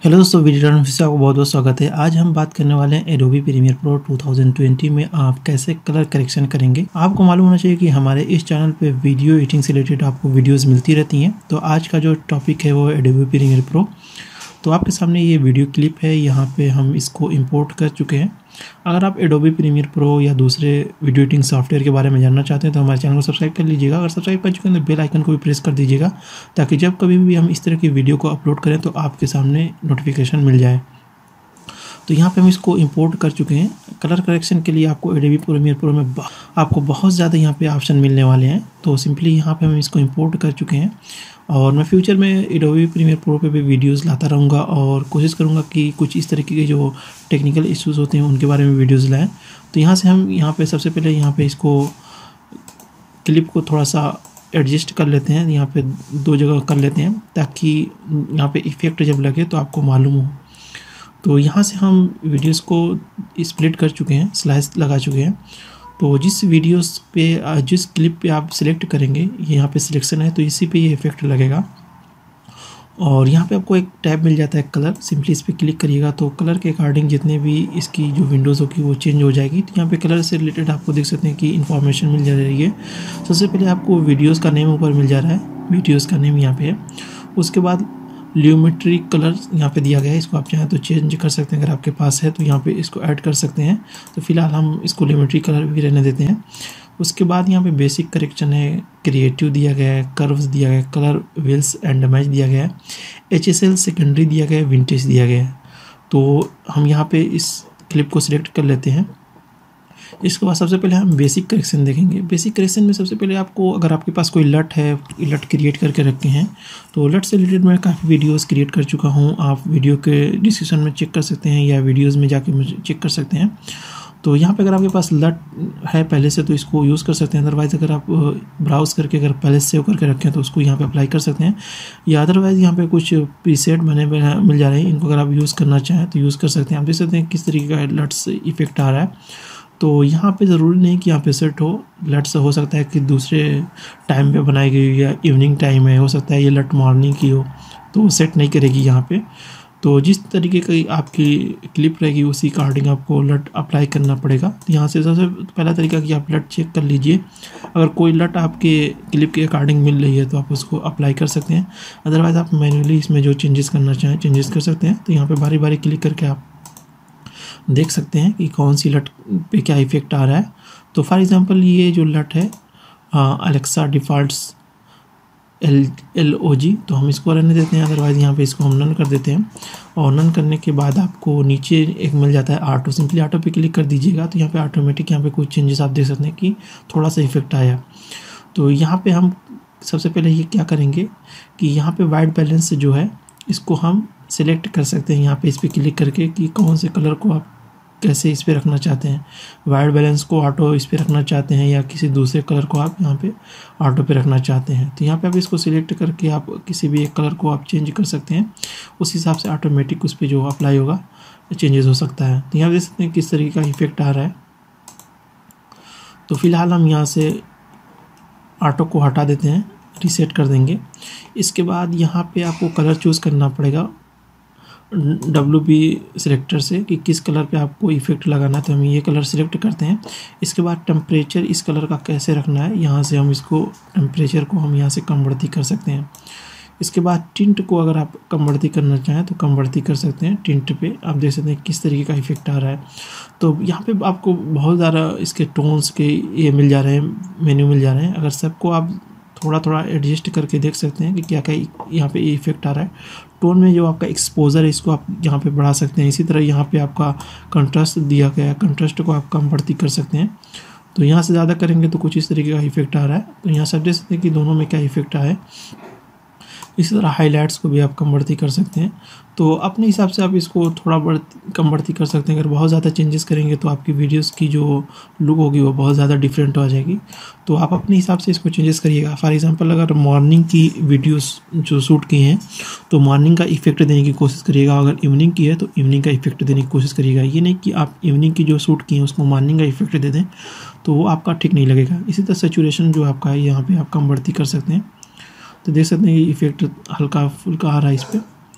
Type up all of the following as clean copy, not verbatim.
Hello दोस्तों, video में फिर से आपको बहुत बहुत स्वागत है। आज हम बात करने वाले हैं एडोबी प्रीमियर प्रो 2020 में आप कैसे कलर करेक्शन करेंगे। आपको मालूम होना चाहिए कि हमारे इस चैनल पे वीडियो एडिटिंग से रिलेटेड आपको वीडियोस मिलती रहती हैं। तो आज का जो टॉपिक है वो है एडोबी प्रीमियर प्रो। तो आपके सामने ये वीडियो क्लिप है, यहाँ पे हम इसको इंपोर्ट कर चुके हैं। अगर आप एडोबी प्रीमियर प्रो या दूसरे वीडियो एडिटिंग सॉफ्टवेयर के बारे में जानना चाहते हैं तो हमारे चैनल को सब्सक्राइब कर लीजिएगा। अगर सब्सक्राइब कर चुके हैं तो बेल आइकन को भी प्रेस कर दीजिएगा, ताकि जब कभी भी हम इस तरह की वीडियो को अपलोड करें तो आपके सामने नोटिफिकेशन मिल जाए। तो यहाँ पे हम इसको इंपोर्ट कर चुके हैं। कलर करेक्शन के लिए आपको एडोबी प्रीमियर प्रो में आपको बहुत ज़्यादा यहाँ पे ऑप्शन मिलने वाले हैं। तो सिंपली यहाँ पे हम इसको इंपोर्ट कर चुके हैं और मैं फ्यूचर में एडोबी प्रीमियर प्रो पे भी वीडियोस लाता रहूँगा और कोशिश करूँगा कि कुछ इस तरीके के जो टेक्निकल इश्यूज़ होते हैं उनके बारे में वीडियोस लाएँ। तो यहाँ से हम यहाँ पे सबसे पहले यहाँ पे इसको क्लिप को थोड़ा सा एडजस्ट कर लेते हैं, यहाँ पे दो जगह कर लेते हैं ताकि यहाँ पे इफ़ेक्ट जब लगे तो आपको मालूम हो। तो यहाँ से हम वीडियोस को स्प्लिट कर चुके हैं, स्लाइस लगा चुके हैं। तो जिस वीडियोस पे जिस क्लिप पे आप सिलेक्ट करेंगे, ये यहाँ पे सिलेक्शन है तो इसी पे ये इफेक्ट लगेगा। और यहाँ पे आपको एक टैब मिल जाता है कलर, सिंपली इस पर क्लिक करिएगा तो कलर के अकॉर्डिंग जितने भी इसकी जो विंडोज़ होगी वो चेंज हो जाएगी। तो यहाँ पे कलर से रिलेटेड आपको देख सकते हैं कि इन्फॉर्मेशन मिल जा रही है। सबसे पहले आपको वीडियोज़ का नेम ऊपर मिल जा रहा है, वीडियोज़ का नेम यहाँ पे है। उसके बाद ल्यूमेट्री कलर यहाँ पे दिया गया है, इसको आप चाहें तो चेंज कर सकते हैं। अगर आपके पास है तो यहाँ पे इसको ऐड कर सकते हैं। तो फिलहाल हम इसको ल्यूमेट्री कलर भी रहने देते हैं। उसके बाद यहाँ पे बेसिक करेक्शन है, क्रिएटिव दिया गया है, कर्व्स दिया गया है, कलर व्हील्स एंड मैच दिया गया है, HSL सेकेंडरी दिया गया है, विंटेज दिया गया है। तो हम यहाँ पे इस क्लिप को सिलेक्ट कर लेते हैं। इसके बाद सबसे पहले हम बेसिक करेक्शन देखेंगे। बेसिक करेक्शन में सबसे पहले आपको, अगर आपके पास कोई लट है, लट क्रिएट करके रखे हैं तो लट से रिलेटेड मैं काफ़ी वीडियोस क्रिएट कर चुका हूं। आप वीडियो के डिस्क्रिप्शन में चेक कर सकते हैं या वीडियोस में जाके चेक कर सकते हैं। तो यहाँ पे अगर आपके पास लट है पहले से तो इसको यूज़ कर सकते हैं। अदरवाइज़ अगर आप ब्राउज़ करके अगर पहले से सेव करके रखें तो उसको यहाँ पे अप्लाई कर सकते हैं। या अदरवाइज़ यहाँ पे कुछ प्रीसेट बने मिल जा रहे हैं, इनको अगर आप यूज़ करना चाहें तो यूज़ कर सकते हैं। आप देख सकते हैं किस तरीके का लट से इफेक्ट आ रहा है। तो यहाँ पे ज़रूरी नहीं कि यहाँ पे सेट हो लट से, हो सकता है कि दूसरे टाइम पे बनाई गई या इवनिंग टाइम है, हो सकता है ये लट मॉर्निंग की हो तो सेट नहीं करेगी यहाँ पे। तो जिस तरीके की आपकी क्लिप रहेगी उसी अकॉर्डिंग आपको लट अप्लाई करना पड़ेगा। तो यहाँ से सबसे पहला तरीका कि आप लट चेक कर लीजिए। अगर कोई लट आपके क्लिप के अकॉर्डिंग मिल रही है तो आप उसको अप्लाई कर सकते हैं। अदरवाइज़ आप मैन्युअली इसमें जो चेंजेस करना चाहें चेंजेस कर सकते हैं। तो यहाँ पर बारी बारी क्लिक करके आप देख सकते हैं कि कौन सी लट पे क्या इफेक्ट आ रहा है। तो फॉर एग्जांपल ये जो लट है अलेक्सा डिफ़ॉल्ट्स LOG, तो हम इसको रहने देते हैं। अदरवाइज़ यहाँ पे इसको हम नन कर देते हैं। और नन करने के बाद आपको नीचे एक मिल जाता है ऑटो, सिंपली ऑटो पे क्लिक कर दीजिएगा। तो यहाँ पे ऑटोमेटिक यहाँ पे कुछ चेंजेस आप देख सकते हैं कि थोड़ा सा इफेक्ट आया। तो यहाँ पे हम सबसे पहले ये क्या करेंगे कि यहाँ पे वाइट बैलेंस जो है इसको हम सिलेक्ट कर सकते हैं। यहाँ पे इस पर क्लिक करके कि कौन से कलर को आप कैसे इस पे रखना चाहते हैं। वाइट बैलेंस को ऑटो इस पे रखना चाहते हैं या किसी दूसरे कलर को आप यहाँ पे ऑटो पे रखना चाहते हैं। तो यहाँ पे आप इसको सिलेक्ट करके आप किसी भी एक कलर को आप चेंज कर सकते हैं। उस हिसाब से ऑटोमेटिक उस पर जो अप्लाई होगा चेंजेस हो सकता है। तो यहाँ देख सकते हैं किस तरीके का इफेक्ट आ रहा है। तो फिलहाल हम यहाँ से ऑटो को हटा देते हैं, रीसेट कर देंगे। इसके बाद यहाँ पे आपको कलर चूज़ करना पड़ेगा WB सिलेक्टर से कि किस कलर पे आपको इफेक्ट लगाना है। तो हम ये कलर सिलेक्ट करते हैं। इसके बाद टेम्परेचर इस कलर का कैसे रखना है, यहाँ से हम इसको टेम्परेचर को हम यहाँ से कम बढ़ती कर सकते हैं। इसके बाद टिंट को अगर आप कम बढ़ती करना चाहें तो कम बढ़ती कर सकते हैं। टिंट पे आप देख सकते हैं किस तरीके का इफेक्ट आ रहा है। तो यहाँ पे आपको बहुत ज़्यादा इसके टोन्स के ये मिल जा रहे हैं, मेन्यू मिल जा रहे हैं। अगर सबको आप थोड़ा थोड़ा एडजस्ट करके देख सकते हैं कि क्या क्या यहाँ पे इफेक्ट आ रहा है। टोन में जो आपका एक्सपोजर है इसको आप यहाँ पे बढ़ा सकते हैं। इसी तरह यहाँ पे आपका कंट्रास्ट दिया गया है, कंट्रास्ट को आप कम बढ़ती कर सकते हैं। तो यहाँ से ज़्यादा करेंगे तो कुछ इस तरीके का इफेक्ट आ रहा है। तो यहाँ सब देख सकते हैं कि दोनों में क्या इफेक्ट आया है। इसी तरह हाईलाइट्स को भी आप कम बढ़ती कर सकते हैं। तो अपने हिसाब से आप इसको थोड़ा कम बढ़ती कर सकते हैं। अगर बहुत ज़्यादा चेंजेस करेंगे तो आपकी वीडियोस की जो लुक होगी वो बहुत ज़्यादा डिफरेंट हो जाएगी। तो आप अपने हिसाब से इसको चेंजेस करिएगा। फॉर एग्जांपल अगर मॉर्निंग की वीडियोस जो शूट की हैं तो मॉर्निंग का इफेक्ट देने की कोशिश करिएगा। अगर इवनिंग की है तो इवनिंग का इफेक्ट देने की कोशिश करिएगा। ये नहीं कि आप इवनिंग की जो शूट की है उसको मॉर्निंग का इफेक्ट दे दें, तो वो आपका ठीक नहीं लगेगा। इसी तरह सैचुरेशन जो आपका है यहाँ पर आप कम बढ़ती कर सकते हैं। तो देख सकते हैं ये इफेक्ट हल्का फुल्का आ रहा है इस पर।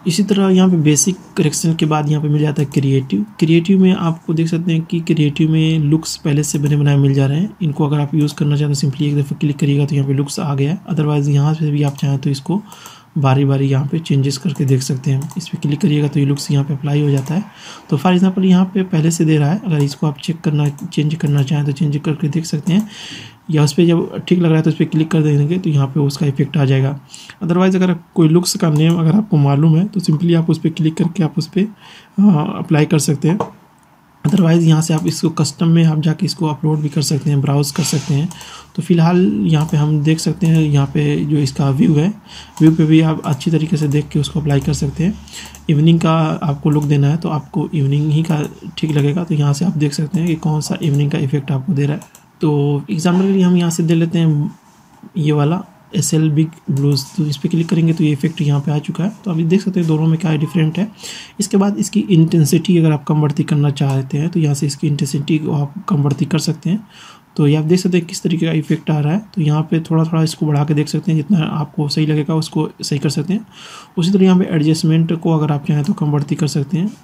इसी तरह यहाँ पे बेसिक करेक्शन के बाद यहाँ पे मिल जाता है क्रिएटिव। क्रिएटिव में आपको देख सकते हैं कि क्रिएटिव में लुक्स पहले से बने बनाए मिल जा रहे हैं। इनको अगर आप यूज़ करना चाहें तो सिंपली एक दफ़ा क्लिक करिएगा तो यहाँ पे लुक्स आ गया है। अदरवाइज़ यहाँ से भी आप चाहें तो इसको बारी बारी यहाँ पे चेंजेस करके देख सकते हैं। इस पर क्लिक करिएगा तो ये लुक्स यहाँ पे अप्लाई हो जाता है। तो फॉर एग्जांपल यहाँ पे पहले से दे रहा है, अगर इसको आप चेंज करना चाहें तो चेंज करके देख सकते हैं, या उस पर जब ठीक लग रहा है तो उस पर क्लिक कर देंगे तो यहाँ पे उसका इफेक्ट आ जाएगा। अदरवाइज़ अगर कोई लुक्स का नेम अगर आपको मालूम है तो सिंपली आप उस पर क्लिक करके आप उस पर अप्लाई कर सकते हैं। अदरवाइज़ यहाँ से आप इसको कस्टम में आप जाके इसको अपलोड भी कर सकते हैं, ब्राउज़ कर सकते हैं। तो फिलहाल यहाँ पे हम देख सकते हैं, यहाँ पे जो इसका व्यू है, व्यू पे भी आप अच्छी तरीके से देख के उसको अप्लाई कर सकते हैं। इवनिंग का आपको लुक देना है तो आपको इवनिंग ही का ठीक लगेगा। तो यहाँ से आप देख सकते हैं कि कौन सा इवनिंग का इफेक्ट आपको दे रहा है। तो एग्जाम्पल के लिए हम यहाँ से दे लेते हैं ये वाला SL बिग ब्लूज। तो इस पर क्लिक करेंगे तो ये इफेक्ट यहाँ पे आ चुका है। तो अभी देख सकते हैं दोनों में क्या डिफरेंट है। इसके बाद इसकी इंटेंसिटी अगर आप कम बढ़ती करना चाहते हैं तो यहाँ से इसकी इंटेंसिटी को आप कम बढ़ती कर सकते हैं। तो ये आप देख सकते हैं किस तरीके का इफेक्ट आ रहा है। तो यहाँ पे थोड़ा थोड़ा इसको बढ़ा के देख सकते हैं, जितना आपको सही लगेगा उसको सही कर सकते हैं। उसी तरह यहाँ पे एडजस्टमेंट को अगर आप चाहें तो कम बढ़ती कर सकते हैं।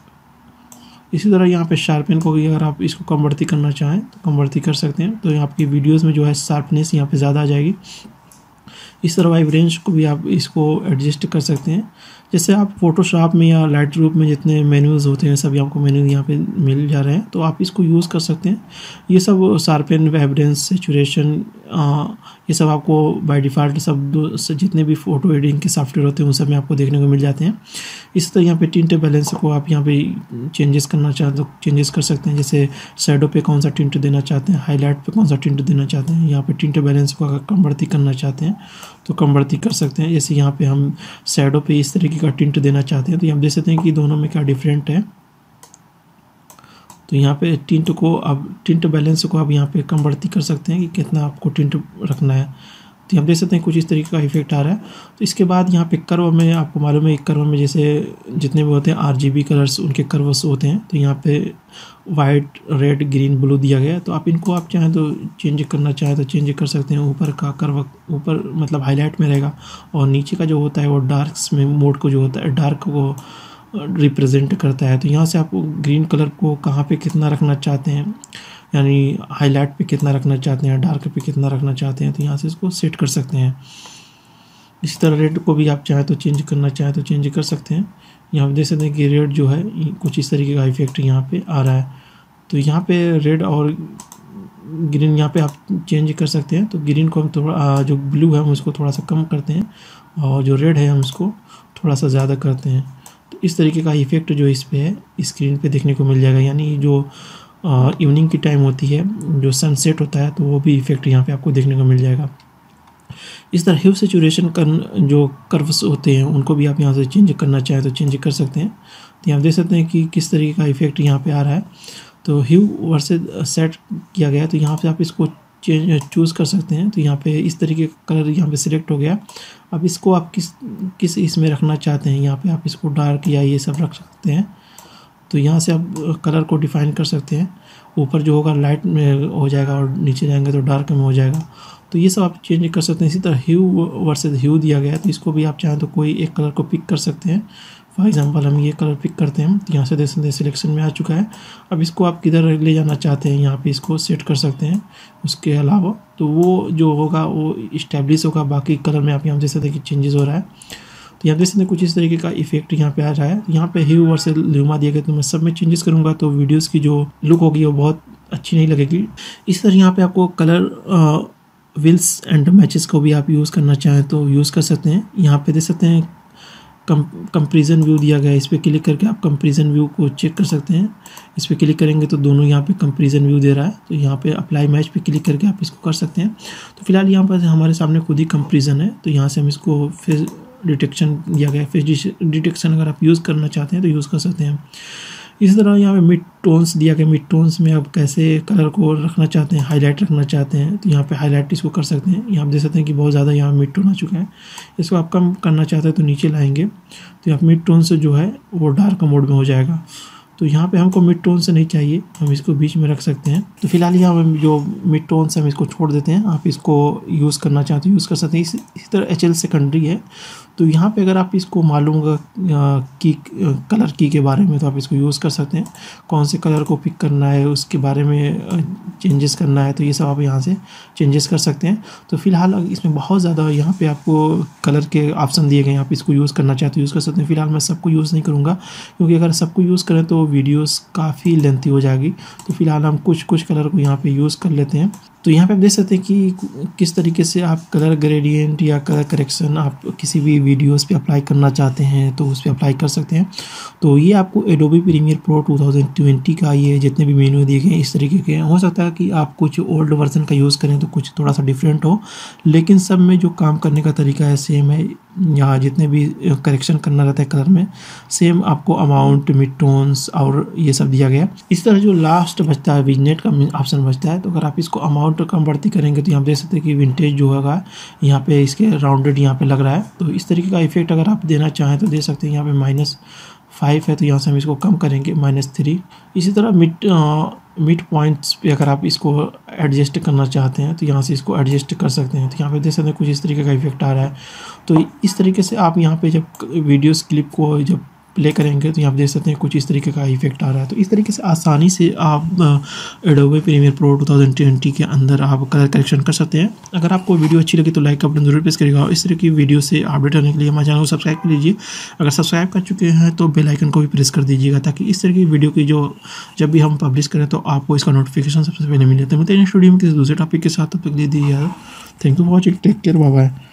इसी तरह यहाँ पे शार्पन को भी अगर आप इसको कम बढ़ती करना चाहें तो कम बढ़ती कर सकते हैं। तो आपकी वीडियोज़ में जो है शार्पनेस यहाँ पे ज़्यादा आ जाएगी। इस तरह वाइब्रेंस को भी आप इसको एडजस्ट कर सकते हैं। जैसे आप फोटोशॉप में या लाइट रूप में जितने मेन्यूज़ होते हैं सभी आपको मेन्यू यहाँ पे मिल जा रहे हैं, तो आप इसको यूज़ कर सकते हैं। ये सब शार्पन, वाइब्रेंस, सैचुरेशन, ये सब आपको बाय डिफ़ॉल्ट सब जितने भी फ़ोटो एडिटिंग के सॉफ्टवेयर होते हैं उन सब में आपको देखने को मिल जाते हैं। इसी तरह यहाँ पे टिंट बैलेंस को आप यहाँ पे चेंजेस करना चाहें तो चेंजेस कर सकते हैं। जैसे शैडो पे कौन सा टिंट देना चाहते हैं, हाईलाइट पे कौन सा टिंट देना चाहते हैं। यहाँ पे टिंट बैलेंस को अगर कम बढ़ती करना चाहते हैं तो कम बढ़ती कर सकते हैं। जैसे यहाँ पे हम शैडो पे इस तरीके का टिंट देना चाहते हैं तो यहाँ देख सकते हैं कि दोनों में क्या डिफरेंट है। तो यहाँ पे टिंट बैलेंस को आप यहाँ पे कम बढ़ती कर सकते हैं कि कितना आपको टिंट रखना है। तो यहाँ देख सकते हैं कुछ इस तरीके का इफेक्ट आ रहा है। तो इसके बाद यहाँ पे कर्व में आपको मालूम है, कर्व में जैसे जितने भी होते हैं RGB कलर्स उनके कर्व्स होते हैं। तो यहाँ पे वाइट, रेड, ग्रीन, ब्लू दिया गया है। तो आप इनको आप चाहें तो चेंज करना चाहें तो चेंज कर सकते हैं। ऊपर का कर्व ऊपर मतलब हाईलाइट में रहेगा और नीचे का जो होता है वो डार्क्स में मोड को जो होता है डार्क को रिप्रेजेंट करता है। तो यहाँ से आप ग्रीन कलर को कहाँ पे कितना रखना चाहते हैं, यानी हाईलाइट पे कितना रखना चाहते हैं, डार्क पे कितना रखना चाहते हैं, तो यहाँ से इसको सेट कर सकते हैं। इसी तरह रेड को भी आप चाहें तो चेंज करना चाहें तो चेंज कर सकते हैं। यहाँ पे देख सकते हैं कि रेड जो है कुछ इस तरीके का इफेक्ट यहाँ पे आ रहा है। तो यहाँ पे रेड और ग्रीन यहाँ पे आप चेंज कर सकते हैं। तो ग्रीन को हम थोड़ा जो ब्लू है हम उसको थोड़ा सा कम करते हैं और जो रेड है हम उसको थोड़ा सा ज़्यादा करते हैं। तो इस तरीके का इफेक्ट जो इस पे है स्क्रीन पे देखने को मिल जाएगा। यानी जो इवनिंग की टाइम होती है, जो सनसेट होता है, तो वो भी इफेक्ट यहाँ पे आपको देखने को मिल जाएगा। इस तरह ह्यू सैचुरेशन जो कर्व्स होते हैं उनको भी आप यहाँ से चेंज करना चाहें तो चेंज कर सकते हैं। तो यहाँ देख सकते हैं कि किस तरीके का इफेक्ट यहाँ पे आ रहा है। तो ह्यू वर्सेस सेट किया गया है तो यहाँ पे आप इसको चूज़ कर सकते हैं। तो यहाँ पे इस तरीके का कलर यहाँ पे सिलेक्ट हो गया। अब इसको आप किस इसमें रखना चाहते हैं, यहाँ पे आप इसको डार्क या ये सब रख सकते हैं। तो यहाँ से आप कलर को डिफ़ाइन कर सकते हैं। ऊपर जो होगा लाइट में हो जाएगा और नीचे जाएंगे तो डार्क में हो जाएगा। तो ये सब आप चेंज कर सकते हैं। इसी तरह ह्यू वर्सेस ह्यू दिया गया है तो इसको भी आप चाहें तो कोई एक कलर को पिक कर सकते हैं। फॉर एग्जांपल हम ये कलर पिक करते हैं तो यहाँ से देख सकते हैं सिलेक्शन में आ चुका है। अब इसको आप किधर ले जाना चाहते हैं यहाँ पे इसको सेट कर सकते हैं। उसके अलावा तो वो जो होगा वो इस्टेब्लिश होगा, बाकी कलर में आप यहाँ देख सकते हैं कि चेंजेस हो रहा है। तो यहाँ देख सकते हैं कुछ इस तरीके का इफेक्ट यहाँ पे आ रहा है। यहाँ पे ह्यू वर्सेस ल्यूमा दिया गया तो मैं सब में चेंजेस करूँगा तो वीडियोज़ की जो लुक होगी वो बहुत अच्छी नहीं लगेगी। इस तरह यहाँ पे आपको कलर व्हील्स एंड मैचेस को भी आप यूज़ करना चाहें तो यूज़ कर सकते हैं। यहाँ पे देख सकते हैं कंपैरिजन व्यू दिया गया है। इस पर क्लिक करके आप कंपैरिजन व्यू को चेक कर सकते हैं। इस पर क्लिक करेंगे तो दोनों यहाँ पे कंपैरिजन व्यू दे रहा है। तो यहाँ पे अप्लाई मैच पे क्लिक करके आप इसको कर सकते हैं। तो फिलहाल यहाँ पर हमारे सामने खुद ही कंपैरिजन है। तो यहाँ से हम इसको फेस डिटेक्शन दिया गया है। फेस डिटेक्शन अगर आप यूज़ करना चाहते हैं तो यूज़ कर सकते हैं। इसी तरह यहाँ पे मिड टोन्स दिया गया। मिड टोन्स में आप कैसे कलर को रखना चाहते हैं, हाईलाइट रखना चाहते हैं तो यहाँ पे हाईलाइट इसको कर सकते हैं। यहाँ आप देख सकते हैं कि बहुत ज़्यादा यहाँ मिड टोन आ चुका है। इसको आप कम करना चाहते हैं तो नीचे लाएंगे तो यहाँ मिड टोन से जो है वो डार्क मोड में हो जाएगा। तो यहाँ पे हमको मिड टोन से नहीं चाहिए, हम इसको बीच में रख सकते हैं। तो फिलहाल यहाँ जो मिड टोन से हम इसको छोड़ देते हैं। आप इसको यूज़ करना चाहते हैं यूज़ कर सकते हैं। इसी तरह HL सेकेंडरी है तो यहाँ पे अगर आप इसको मालूम होगा की कलर की के बारे में, तो आप इसको यूज़ कर सकते हैं। कौन से कलर को पिक करना है, उसके बारे में चेंजेस करना है, तो ये सब आप यहाँ से चेंजेस कर सकते हैं। तो फिलहाल इसमें बहुत ज़्यादा यहाँ पे आपको कलर के ऑप्शन दिए गए हैं, आप इसको यूज़ करना चाहते हो यूज़ कर सकते हैं। फिलहाल मैं सबको यूज़ नहीं करूँगा, क्योंकि अगर सबको यूज़ करें तो वीडियोस काफ़ी लेंथी हो जाएगी। तो फिलहाल हम कुछ कलर को यहाँ पे यूज़ कर लेते हैं। तो यहाँ पे आप देख सकते हैं कि किस तरीके से आप कलर ग्रेडियंट या कलर करेक्शन आप किसी भी वीडियोस पे अप्लाई करना चाहते हैं तो उस पर अप्लाई कर सकते हैं। तो ये आपको एडोबी प्रीमियर प्रो 2020 का ये जितने भी मेन्यू दिए गए इस तरीके के। हो सकता है कि आप कुछ ओल्ड वर्जन का यूज़ करें तो कुछ थोड़ा सा डिफरेंट हो, लेकिन सब में जो काम करने का तरीका है सेम है। यहाँ जितने भी करेक्शन करना रहता है कलर में, सेम आपको अमाउंट, मिड टोन्स और ये सब दिया गया। इस तरह जो लास्ट बचता है विग्नेट का ऑप्शन बचता है, तो अगर आप इसको अमाउंट कम बढ़ती करेंगे तो यहाँ देख सकते हैं कि विंटेज जो होगा यहाँ पे इसके राउंडेड यहाँ पे लग रहा है। तो इस तरीके का इफेक्ट अगर आप देना चाहें तो दे सकते हैं। यहाँ पे -5 है तो यहाँ से हम इसको कम करेंगे -3। इसी तरह मिड पॉइंट्स पे अगर आप इसको एडजस्ट करना चाहते हैं तो यहाँ से इसको एडजस्ट कर सकते हैं। तो यहाँ पे देख सकते हैं कुछ इस तरीके का इफेक्ट आ रहा है। तो इस तरीके से आप यहाँ पे जब वीडियोस क्लिप को जब प्ले करेंगे तो यहाँ पे देख सकते हैं कुछ इस तरीके का इफेक्ट आ रहा है। तो इस तरीके से आसानी से आप एडोबे प्रीमियर प्रो 2020 के अंदर आप कलर करेक्शन कर सकते हैं। अगर आपको वीडियो अच्छी लगी तो लाइक का बटन जरूर प्रेस करिएगा। और इस तरह की वीडियो से अपडेट रहने के लिए हमारे चैनल को सब्सक्राइब कर लीजिए। अगर सब्सक्राइब कर चुके हैं तो बेल आइकन को भी प्रेस कर दीजिएगा, ताकि इस तरह की वीडियो की जब भी हम पब्लिश करें तो आपको इसका नोटिफिकेशन सबसे पहले मिल जाता है। मिलते हैं नेक्स्ट वीडियो में किसी दूसरे टॉपिक के साथ। तब तक दीजिए। Thank you for watching. Take care. Bye bye.